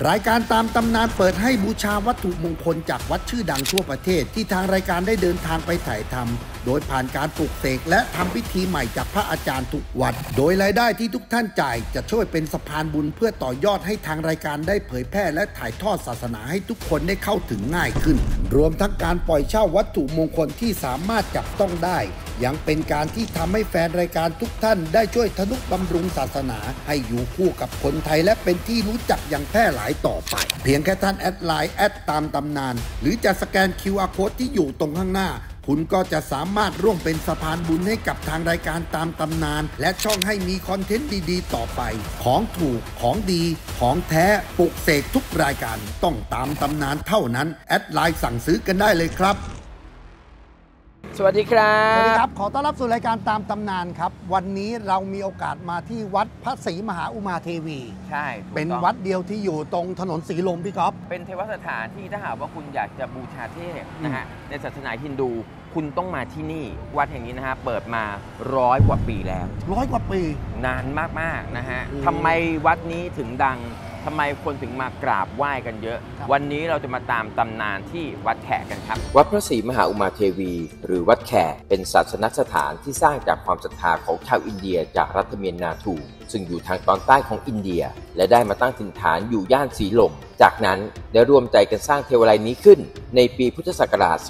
รายการตามตำนานเปิดให้บูชาวัตถุมงคลจากวัดชื่อดังทั่วประเทศที่ทางรายการได้เดินทางไปถ่ายทำโดยผ่านการปลุกเสกและทำพิธีใหม่จากพระอาจารย์ทุกวัดโดยรายได้ที่ทุกท่านจ่ายจะช่วยเป็นสะพานบุญเพื่อต่อยอดให้ทางรายการได้เผยแพร่และถ่ายทอดศาสนาให้ทุกคนได้เข้าถึงง่ายขึ้นรวมทั้งการปล่อยเช่าวัตถุมงคลที่สามารถจับต้องได้ยังเป็นการที่ทำให้แฟนรายการทุกท่านได้ช่วยทนุบำรุงศาสนาให้อยู่คู่กับคนไทยและเป็นที่รู้จักอย่างแพร่หลายต่อไปเพียงแค่ท่านแอดไลน์แอดตามตำนานหรือจะสแกน QR Code ที่อยู่ตรงข้างหน้าคุณก็จะสามารถร่วมเป็นสะพานบุญให้กับทางรายการตามตำนานและช่องให้มีคอนเทนต์ดีๆต่อไปของถูกของดีของแท้ปลุกเสกทุกรายการต้องตามตำนานเท่านั้นแอดไลน์สั่งซื้อกันได้เลยครับสวัสดีครับสวัสดีครับขอต้อนรับสู่รายการตามตำนานครับวันนี้เรามีโอกาสมาที่วัดพระศรีมหาอุมาเทวีใช่เป็นวัดเดียวที่อยู่ตรงถนนศรีลมพี่ก๊อฟเป็นเทวสถานที่ถ้าหากว่าคุณอยากจะบูชาเทพนะฮะในศาสนาฮินดูคุณต้องมาที่นี่วัดแห่งนี้นะฮะเปิดมา100 กว่าปีแล้ว 100 กว่าปีนานมากๆนะฮะทำไมวัดนี้ถึงดังทำไมคนถึงมากราบไหว้กันเยอะวันนี้เราจะมาตามตำนานที่วัดแขกกันครับวัดพระศรีมหาอุมาเทวีหรือวัดแขกเป็นศาสนสถานที่สร้างจากความศรัทธาของชาวอินเดียจากรัฐเมียนนาทูซึ่งอยู่ทางตอนใต้ของอินเดียและได้มาตั้งถิ่นฐานอยู่ย่านศรีลมจากนั้นได้ร่วมใจกันสร้างเทวาลัยนี้ขึ้นในปีพุทธศักราช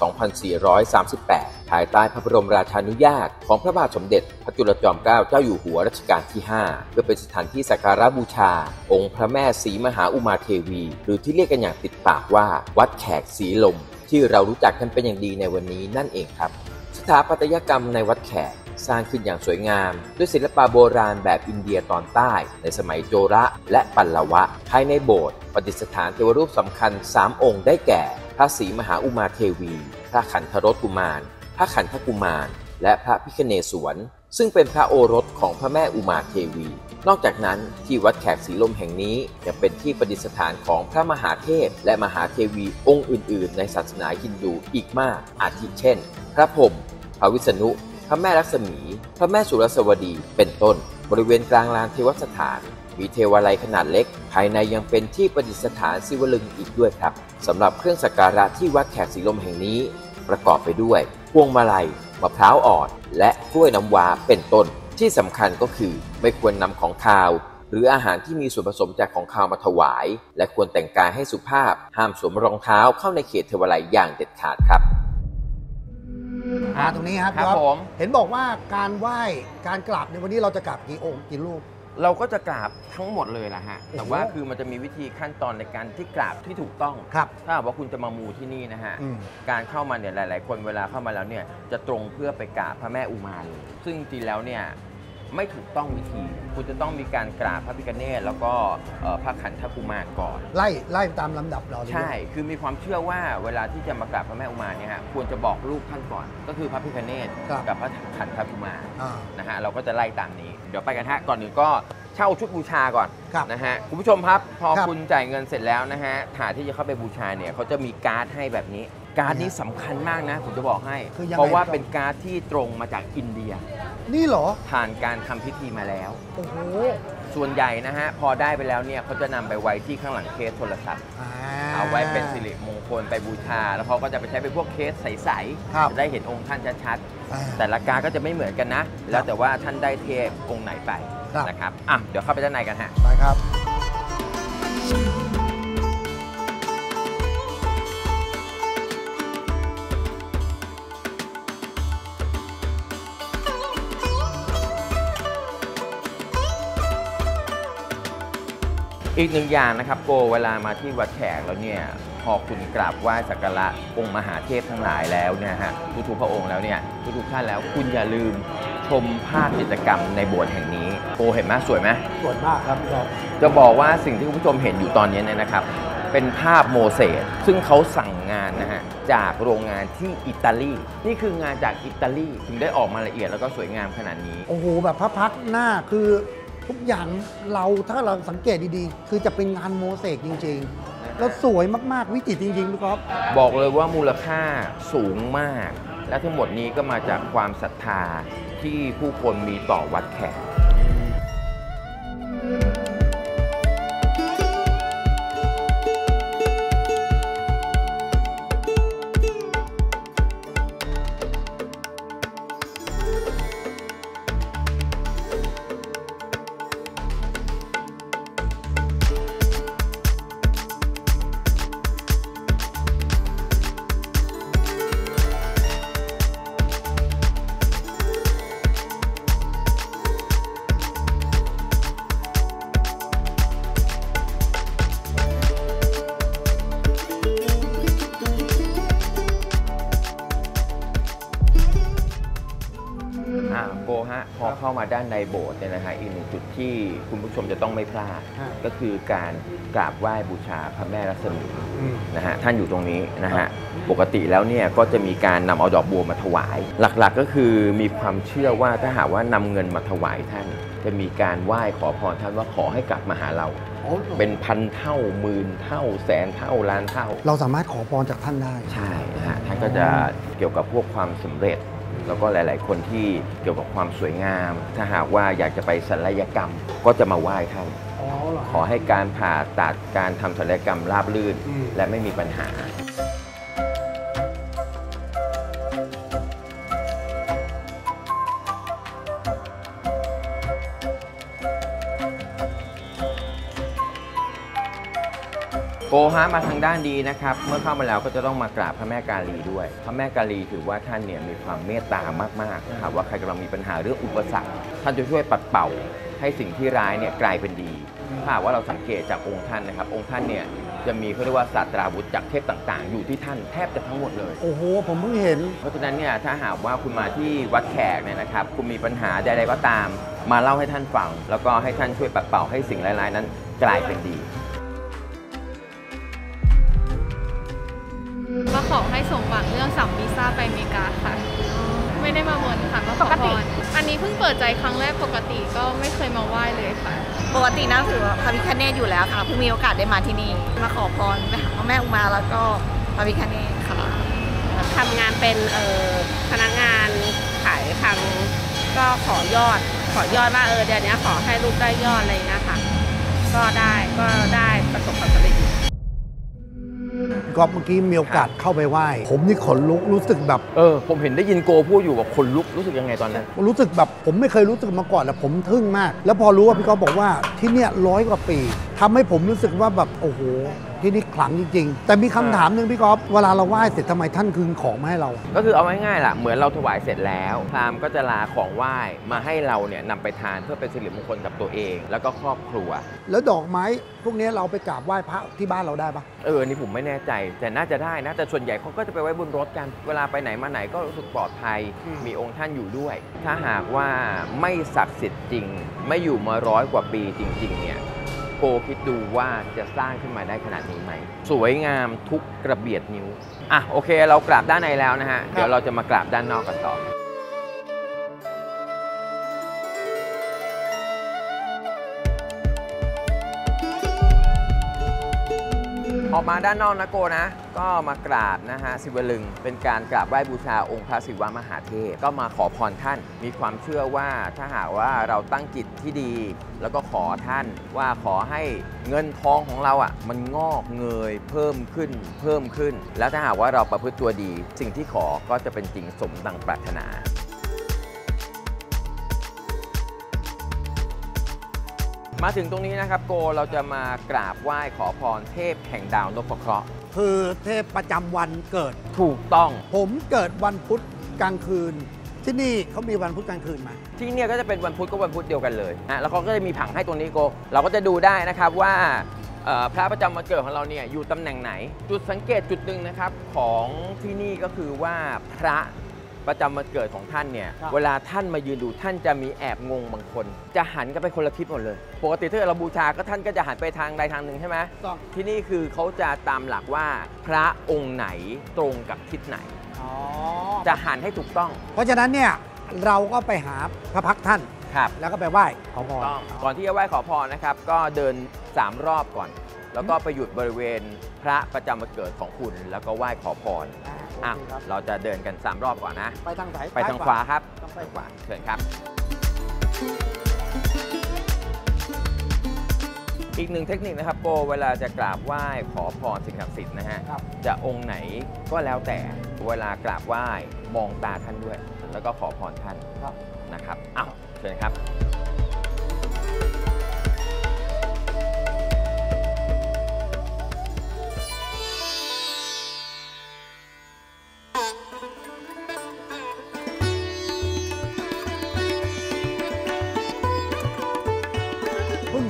2438 ภายใต้พระบรมราชานุญาตของพระบาทสมเด็จพระจุลจอมเกล้าเจ้าอยู่หัวรัชกาลที่ 5 เพื่อเป็นสถานที่สักการะบูชาองค์พระแม่ศรีมหาอุมาเทวีหรือที่เรียกกันอย่างติดปากว่าวัดแขกศรีลมที่เรารู้จักกันเป็นอย่างดีในวันนี้นั่นเองครับสถาปัตยกรรมในวัดแขกสร้างขึ้นอย่างสวยงามด้วยศิลปะโบราณแบบอินเดียตอนใต้ในสมัยโจระและปัลลวะภายในโบสถ์ประดิษฐานเทวรูปสำคัญ3 องค์ได้แก่พระศรีมหาอุมาเทวีพระขันธรสกุมารพระขันธกุมารและพระพิฆเนศวรซึ่งเป็นพระโอรสของพระแม่อุมาเทวีนอกจากนั้นที่วัดแขกศรีลมแห่งนี้ยังเป็นที่ประดิษฐานของพระมหาเทพและมหาเทวีองค์อื่นๆในศาสนาฮินดูอีกมากอาทิเช่นพระพรหมพระวิษณุพระแม่ลักษมีพระแม่สุรสวดีเป็นต้นบริเวณกลางลานเทวสถานมีเทวาลัยขนาดเล็กภายในยังเป็นที่ประดิษฐานศิวลึงอีกด้วยครับสำหรับเครื่องสักการะที่วัดแขกศรีลมแห่งนี้ประกอบไปด้วยพวงมาลัยมะพร้าวอ่อนและกล้วยน้ำว้าเป็นต้นที่สำคัญก็คือไม่ควรนำของคาวหรืออาหารที่มีส่วนผสมจากของคาวมาถวายและควรแต่งกายให้สุภาพห้ามสวมรองเท้าเข้าในเขตเทวาลัยอย่างเด็ดขาดครับตรงนี้ครับผมเห็นบอกว่าการไหว้การกราบในวันนี้เราจะกราบกี่องค์กี่รูปเราก็จะกราบทั้งหมดเลยแหละฮะแต่ว่าคือมันจะมีวิธีขั้นตอนในการที่กราบที่ถูกต้องถ้าว่าคุณจะมามูที่นี่นะฮะการเข้ามาเนี่ยหลายๆคนเวลาเข้ามาแล้วเนี่ยจะตรงเพื่อไปกราบพระแม่อุมาเลยซึ่งจริงแล้วเนี่ยไม่ถูกต้องวิธีคุณจะต้องมีการกราบพระพิฆเนศแล้วก็พระขันธกุมารก่อนไล่ตามลำดับเราใช่คือมีความเชื่อว่าเวลาที่จะมากราบพระแม่อุมาเนี่ยฮะควรจะบอกลูกท่านก่อนก็คือพระพิฆเนศกับพระขันธกุมารนะฮะเราก็จะไล่ตามนี้เดี๋ยวไปกันฮะก่อนหนึ่งก็เช่าชุดบูชาก่อนนะฮะคุณผู้ชมครับพอคุณจ่ายเงินเสร็จแล้วนะฮะถาดที่จะเข้าไปบูชาเนี่ยเขาจะมีการ์ดให้แบบนี้การ์ดนี้สำคัญมากนะผมจะบอกให้เพราะว่าเป็นการ์ดที่ตรงมาจากอินเดียนี่เหรอผ่านการทำพิธีมาแล้วโอ้โหส่วนใหญ่นะฮะพอได้ไปแล้วเนี่ยเขาจะนำไปไว้ที่ข้างหลังเคสโทรศัพท์เอาไว้เป็นสิริมงคลไปบูชาแล้วเขาก็จะไปใช้เป็นพวกเคสใสๆจะได้เห็นองค์ท่านชัดๆแต่ละการ์ดก็จะไม่เหมือนกันนะแล้วแต่ว่าท่านได้เทพองค์ไหนไปนะครับเดี๋ยวเข้าไปด้านในกันฮะไปครับอีกหนึ่งอย่างนะครับโกเวลามาที่วัดแขกแล้วเนี่ยพอคุณกราบไหว้สักการะองค์มหาเทพทั้งหลายแล้วเนี่ยฮะทุกพระองค์แล้วเนี่ยทุกท่านแล้วคุณอย่าลืมชมภาพกิจกรรมในโบสถ์แห่งนี้โกเห็นไหมสวยไหมสวยมากครับจะบอกว่าสิ่งที่คุณผู้ชมเห็นอยู่ตอนนี้เนี่ยนะครับเป็นภาพโมเสสซึ่งเขาสั่งงานนะฮะจากโรงงานที่อิตาลีนี่คืองานจากอิตาลีถึงได้ออกมาละเอียดแล้วก็สวยงามขนาดนี้โอ้โหแบบพระพักหน้าคือทุกอย่างถ้าเราสังเกตดีๆคือจะเป็นงานโมเสกจริงๆแล้วสวยมากๆวิจิตรจริงๆพี่ก๊อฟบอกเลยว่ามูลค่าสูงมากและทั้งหมดนี้ก็มาจากความศรัทธาที่ผู้คนมีต่อวัดแขกคะพอเข้ามาด้านในโบสถ์เนี่ยนะฮะอีกหนึ่งจุดที่คุณผู้ชมจะต้องไม่พลาดก็คือการกราบไหว้บูชาพระแม่รัศมีนะฮะท่านอยู่ตรงนี้นะฮะปกติแล้วเนี่ยก็จะมีการนำเอาดอกบัวมาถวายหลักๆก็คือมีความเชื่อว่าถ้าหากว่านำเงินมาถวายท่านจะมีการไหว้ขอพรท่านว่าขอให้กลับมาหาเราเป็นพันเท่าหมื่นเท่าแสนเท่าล้านเท่าเราสามารถขอพรจากท่านได้ใช่นะฮะท่านก็จะเกี่ยวกับพวกความสำเร็จแล้วก็หลายๆคนที่เกี่ยวกับความสวยงามถ้าหากว่าอยากจะไปศัลยกรรมก็จะมาไหว้ท่านขอให้การผ่าตัดการทำศัลยกรรมราบรื่นและไม่มีปัญหาโกฮะมาทางด้านดีนะครับเมื่อเข้ามาแล้วก็จะต้องมากราบพระแม่กาลีด้วยพระแม่กาลีถือว่าท่านเนี่ยมีความเมตตามากๆนะครับว่าใครกำลังมีปัญหาเรื่องอุปสรรคท่านจะช่วยปัดเป่าให้สิ่งที่ร้ายเนี่ยกลายเป็นดีถ้าหากว่าเราสังเกตจากองค์ท่านนะครับองค์ท่านเนี่ยจะมีเขาเรียกว่าศาสตราวุธจากเทพต่างๆอยู่ที่ท่านแทบจะทั้งหมดเลยโอ้โหผมเพิ่งเห็นเพราะฉะนั้นเนี่ยถ้าหากว่าคุณมาที่วัดแขกเนี่ยนะครับคุณมีปัญหาใดๆก็ตามมาเล่าให้ท่านฟังแล้วก็ให้ท่านช่วยปัดเป่าให้สิ่งร้ายๆนั้นกลายเป็นดีมาขอให้สมหวังเรื่องสั่งวีซ่าไปอเมริกาค่ะไม่ได้มาบนค่ะมาขอพรอันนี้เพิ่งเปิดใจครั้งแรกปกติก็ไม่เคยมาไหว้เลยค่ะปกตินับถือพระพิฆเนศอยู่แล้วค่ะเพิ่งมีโอกาสได้มาที่นี่มาขอพรพระแม่อุมาแล้วก็พระพิฆเนศค่ะทำงานเป็นพนักงานขายทางก็ขอยอดว่าเดือนนี้ขอให้ลูกได้ยอดอะไรนะคะก็ได้ประสบความสำเร็จก็เมื่อกี้มีโอกาสเข้าไปไหว้ผมนี่ขนลุกรู้สึกแบบผมเห็นได้ยินโกพูดอยู่แบบขนลุกรู้สึกยังไงตอนนั้นรู้สึกแบบผมไม่เคยรู้สึกมาก่อนแต่ผมทึ่งมากแล้วพอรู้ว่าพี่ก๊อฟบอกว่าที่เนี่ย100 กว่าปีทำให้ผมรู้สึกว่าแบบโอ้โหที่นี่ขลังจริงๆแต่มีคำถามหนึ่งพี่ก๊อฟเวลาเราไหว้เสร็จทำไมท่านคืนของมาให้เราก็คือเอาง่ายๆล่ะเหมือนเราถวายเสร็จแล้วพราหมณ์ก็จะลาของไหว้มาให้เราเนี่ยนำไปทานเพื่อเป็นสิริมงคลกับตัวเองแล้วก็ครอบครัวแล้วดอกไม้พวกนี้เราไปกราบไหว้พระที่บ้านเราได้ปะนี่ผมไม่แน่ใจแต่น่าจะได้นะแต่ส่วนใหญ่เขาก็จะไปไว้บนรถกันเวลาไปไหนมาไหนก็รู้สึกปลอดภัยมีองค์ท่านอยู่ด้วยถ้าหากว่าไม่ศักดิ์สิทธิ์จริงไม่อยู่มา100 กว่าปีจริงๆเนี่ยโกคิดดูว่าจะสร้างขึ้นมาได้ขนาดนี้ไหมสวยงามทุกกระเบียดนิ้วโอเคเรากราบด้านในแล้วนะฮะเดี๋ยวเราจะมากราบด้านนอกกันต่อออกมาด้านนอกนะโกนะก็มากราบนะฮะศิวลึงเป็นการกราบไหว้บูชาองค์พระศิวมหาเทพก็มาขอพรท่านมีความเชื่อว่าถ้าหากว่าเราตั้งจิตที่ดีแล้วก็ขอท่านว่าขอให้เงินทองของเรามันงอกเงยเพิ่มขึ้นแล้วถ้าหากว่าเราประพฤติตัวดีสิ่งที่ขอก็จะเป็นจริงสมดังปรารถนามาถึงตรงนี้นะครับโกเราจะมากราบไหว้ขอพรเทพแห่งดาวนพเคราะห์คือเทพประจำวันเกิดถูกต้องผมเกิดวันพุธกลางคืนที่นี่เขามีวันพุธกลางคืนไหมที่เนี่ยก็จะเป็นวันพุธก็วันพุธเดียวกันเลยแล้วเขาก็จะมีผังให้ตรงนี้โกเราก็จะดูได้นะครับว่าพระประจำวันเกิดของเราเนี่ยอยู่ตำแหน่งไหนจุดสังเกตจุดหนึ่งนะครับของที่นี่ก็คือว่าพระประจำวันเกิดของท่านเนี่ยเวลาท่านมายืนดูท่านจะมีแอบงงบางคนจะหันกันไปคนละทิศหมดเลยปกติถ้าเราบูชาก็ท่านก็จะหันไปทางใดทางหนึ่งใช่ไหมที่นี่คือเขาจะตามหลักว่าพระองค์ไหนตรงกับทิศไหนจะหันให้ถูกต้องเพราะฉะนั้นเนี่ยเราก็ไปหาพระพักท่านครับแล้วก็ไปไหว้ขอพรก่อนที่จะไหว้ขอพรนะครับก็เดิน3 รอบก่อนแล้วก็ไปหยุดบริเวณพระประจำวันเกิดของคุณแล้วก็ไหว้ขอพรเราจะเดินกัน3 รอบก่อนนะไปทางไหนไปทางขวาครับไปขวาเชิญครับอีกหนึ่งเทคนิคนะครับโกเวลาจะกราบไหว้ขอพรสิ่งศักดิ์สิทธิ์นะฮะจะองค์ไหนก็แล้วแต่เวลากราบไหว้มองตาท่านด้วยแล้วก็ขอพรท่านนะครับเชิญครับ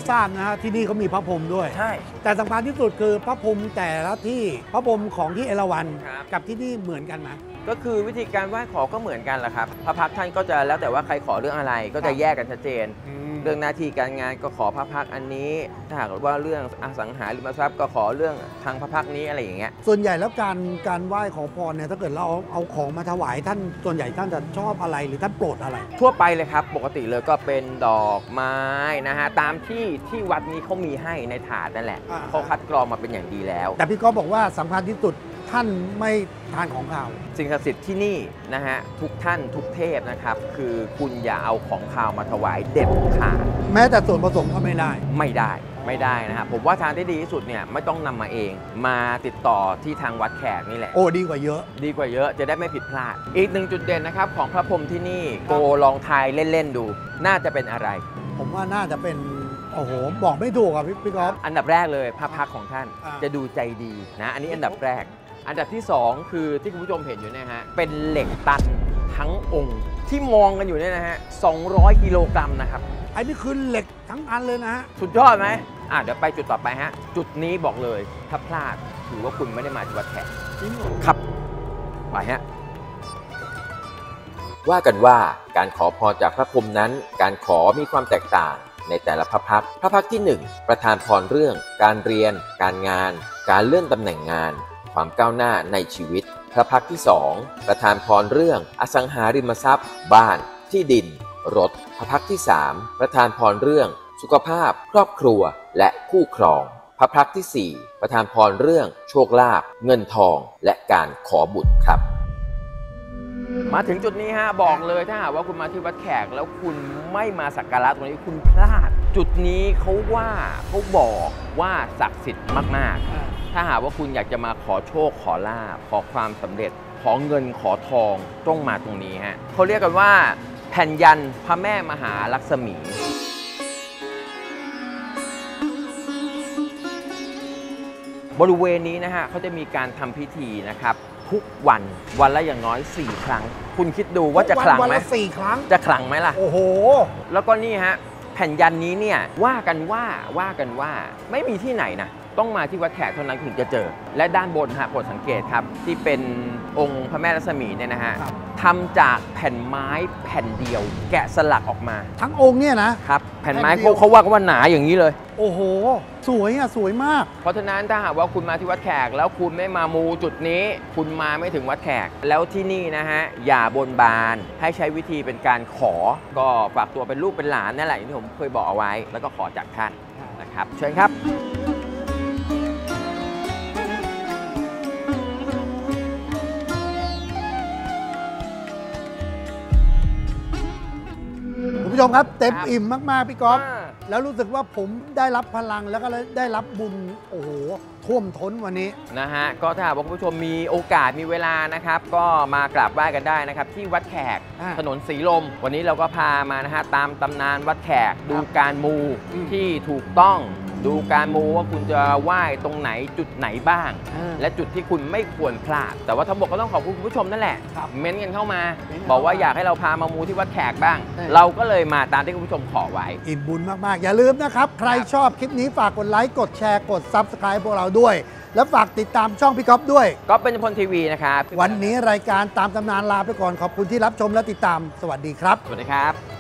ทราบนะฮะที่นี่เขามีพระพรหมด้วยใช่แต่สำคัญที่สุดคือพระพรหมแต่ละที่พระพรหมของที่เอราวัณครับกับที่นี่เหมือนกันไหมก็คือวิธีการไหว้ขอก็เหมือนกันแหละครับพระพักตร์ท่านก็จะแล้วแต่ว่าใครขอเรื่องอะไรก็จะแยกกันชัดเจน เรื่องหน้าที่การงานก็ขอพระพักตร์อันนี้ถ้าหากว่าเรื่องอสังหาริมทรัพย์ก็ขอเรื่องทางพระพักตร์นี้อะไรอย่างเงี้ยส่วนใหญ่แล้วการไหว้ขอพรเนี่ยถ้าเกิดเราเอาของมาถวายท่านส่วนใหญ่ท่านจะชอบอะไรหรือท่านโปรดอะไรทั่วไปเลยครับปกติเลยก็เป็นดอกไม้นะฮะตามที่วัดนี้เขามีให้ในถาดนั่นแหละอ่าเขาคัดกรองมาเป็นอย่างดีแล้วแต่พี่ก็บอกว่าสำคัญที่สุดท่านไม่ทานของข้าวสิ่งศักดิ์สิทธิ์ที่นี่นะฮะทุกท่านทุกเทพนะครับคือคุณอย่าเอาของคาวมาถวายเด็ดขาดแม้แต่ส่วนผสมก็ไม่ได้ไม่ได้นะครับผมว่าทางที่ดีที่สุดเนี่ยไม่ต้องนำมาเองมาติดต่อที่ทางวัดแขกนี่แหละโอ้ดีกว่าเยอะดีกว่าเยอะจะได้ไม่ผิดพลาด อีกหนึ่งจุดเด่นนะครับของพระพรหมที่นี่โกลองทายเล่นๆดู น่าจะเป็นอะไรผมว่าน่าจะเป็นโอ้โหบอกไม่ถูกอ่ะพี่ก๊อฟอันดับแรกเลยพระพักตร์ของท่านอ่าจะดูใจดีนะอันนี้อันดับแรก อันดับที่ 2 คือที่คุณผู้ชมเห็นอยู่เนี่ยฮะเป็นเหล็กตันทั้งองค์ที่มองกันอยู่เนี่ยนะฮะ200 กิโลกรัมนะครับอันนี้คือเหล็กทั้งอันเลยนะฮะสุดยอดไหมเดี๋ยวไปจุดต่อไปฮะจุดนี้บอกเลยถ้าพลาดถือว่าคุณไม่ได้มาที่วัดแขกจริงเหรอครับไปฮะว่ากันว่าการขอพรจากพระพรหมนั้นการขอมีความแตกต่างในแต่ละพระพักตร์พระพักตร์ที่ 1 ประทานพรเรื่องการเรียนการงานการเลื่อนตำแหน่งงานความก้าวหน้าในชีวิตพระพักตร์ที่ 2 ประทานพรเรื่องอสังหาริมทรัพย์ บ้านที่ดินรถพระพักตร์ที่ 3 ประทานพรเรื่องสุขภาพครอบครัวและคู่ครองพระพักตร์ที่ 4 ประทานพรเรื่องโชคลาภเงินทองและการขอบุตรครับมาถึงจุดนี้ฮะบอกเลยถ้าหากว่าคุณมาที่วัดแขกแล้วคุณไม่มาสักการะตรงนี้คุณพลาด จุดนี้เขาบอกว่าศักดิ์สิทธิ์มากๆถ้าหากว่าคุณอยากจะมาขอโชคขอลาภขอความสำเร็จขอเงินขอทองต้องมาตรงนี้ฮะเขาเรียกกันว่าแผ่นยันพระแม่มหาลักษมีบริเวณนี้นะฮะเขาจะมีการทำพิธีนะครับทุกวันละอย่างน้อย4 ครั้ง คุณคิดดูว่าจะขลังวันไหมละ4 ครั้งจะขลังไหมล่ะโอ้โหแล้วก็นี่ฮะแผ่นยันนี้เนี่ยว่ากันว่าไม่มีที่ไหนนะต้องมาที่วัดแขกเท่านั้นถึงจะเจอ และด้านบนฮะโปรดสังเกตครับที่เป็นองค์พระแม่ลักษมีเนี่ยนะฮะครับทำจากแผ่นไม้แผ่นเดียว แกะสลักออกมาทั้งองค์เนี่ยนะครับแผ่นไม้แผ่นเดียวเขาว่ากันว่าหนาอย่างนี้เลยโอ้โหสวยอ่ะสวยมากเพราะฉะนั้นถ้าหากว่าคุณมาที่วัดแขกแล้วคุณไม่มามูจุดนี้ คุณมาไม่ถึงวัดแขกแล้วที่นี่นะฮะอย่าบนบานให้ใช้วิธีเป็นการขอก็ฝากตัวเป็นลูกเป็นหลานนั่นแหละอย่างที่ผมเคยบอกเอาไว้แล้วก็ขอจากท่านนะครับเชิญครับคุณผู้ชมครับเต็มครับอิ่มมาก ๆ พี่ก๊อฟอ่าแล้วรู้สึกว่าผมได้รับพลังแล้วก็ได้รับบุญ โอ้โห ท่วมท้นวันนี้นะฮะก็ถ้าหากว่าคุณผู้ชมมีโอกาสมีเวลานะครับก็มากราบไหว้กันได้นะครับที่วัดแขกอ่าถนนสีลม วันนี้เราก็พามานะฮะตามตำนานวัดแขกดูการมูอืมที่ถูกต้องดูการมูว่าคุณจะไหว้ตรงไหนจุดไหนบ้าง และจุดที่คุณไม่ควรพลาด แต่ว่าทั้งหมดก็ต้องขอบคุณคุณผู้ชมนั่นแหละครับเม้นต์กันเข้ามาเม้นต์เข้ามาบอกว่าอยากให้เราพามามูที่วัดแขกบ้างใช่เราก็เลยมาตามที่คุณผู้ชมขอไว้อิ่มบุญมาก ๆ อย่าลืมนะครับ ใครชอบคลิปนี้ฝากกดไลค์ กดแชร์ กด Subscribe พวกเราด้วย แล้วฝากติดตามช่องพี่ก๊อฟด้วยก็เป็นพลทีวีนะครับวันนี้รายการตามตำนานลาไปก่อน ขอบคุณที่รับชมและติดตาม สวัสดีครับสวัสดีครับ